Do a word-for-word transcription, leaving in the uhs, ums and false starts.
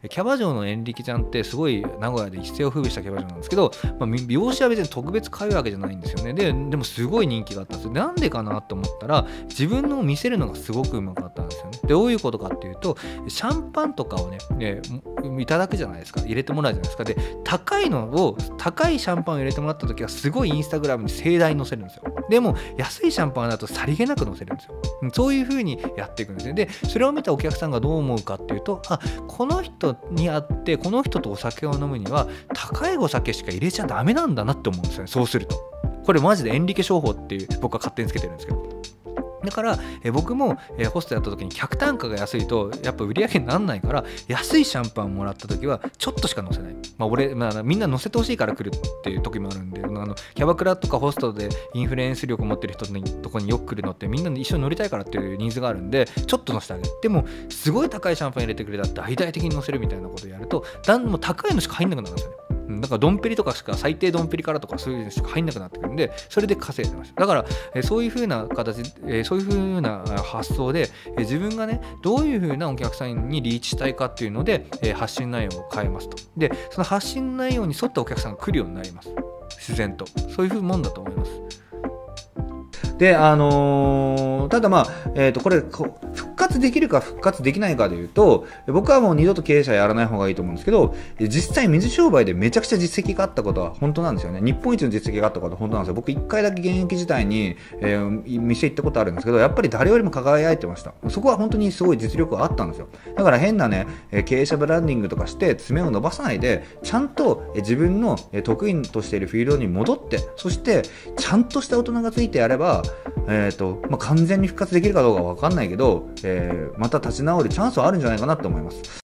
キャバ嬢のエンリケちゃんってすごい名古屋で一世を風靡したキャバ嬢なんですけど、まあ、美容師は別に特別かゆいわけじゃないんですよね。で、でもすごい人気があったんですよ。なんでかなと思ったら、自分のを見せるのがすごくうまかったんですよね。で、どういうことかっていうと、シャンパンとかをね、ねいただくじゃないですか。入れてもらうじゃないですか。で、高いのを、高いシャンパンを入れてもらった時は、すごいインスタグラムに盛大に載せるんですよ。でも、安いシャンパンだとさりげなく載せるんですよ。そういう風にやっていくんですね。で、それを見たお客さんがどう思うかっていうと、あ、この人に会って、この人とお酒を飲むには、高いお酒しか入れちゃダメなんだなって思うんですよね。そうすると。これマジでエンリケ商法っていう僕は勝手につけてるんですけど。だからえ僕もえホストやった時に客単価が安いとやっぱ売り上げにならないから、安いシャンパンもらった時はちょっとしか乗せない。まあ俺、まあ、みんな乗せてほしいから来るっていう時もあるんで、あのキャバクラとかホストでインフルエンス力を持ってる人のとこによく来るのってみんな一緒に乗りたいからっていうニーズがあるんで、ちょっと乗せてあげる。でもすごい高いシャンパン入れてくれたら大々的に乗せるみたいなことをやると、だんもう高いのしか入んなくなるんですよね。だからドンペリとかしか、最低ドンペリからとかそういうのしか入んなくなってくるんで、それで稼いでました。だからえそういう風な形、えそういう風な発想でえ自分がね、どういう風なお客さんにリーチしたいかっていうのでえ発信内容を変えますと。で、その発信内容に沿ったお客さんが来るようになります。自然と。そういう風もんだと思います。 で、あのー、ただまあ、えっと、これ、復活できるか復活できないかでいうと、僕はもう二度と経営者やらない方がいいと思うんですけど、実際水商売でめちゃくちゃ実績があったことは本当なんですよね。日本一の実績があったことは本当なんですよ。僕一回だけ現役時代に、えー、店行ったことあるんですけど、やっぱり誰よりも輝いてました。そこは本当にすごい実力があったんですよ。だから変なね、経営者ブランディングとかして爪を伸ばさないで、ちゃんと自分の得意としているフィールドに戻って、そしてちゃんとした大人がついてやれば、えーとまあ、完全に復活できるかどうかは分かんないけど、えー、また立ち直るチャンスはあるんじゃないかなと思います。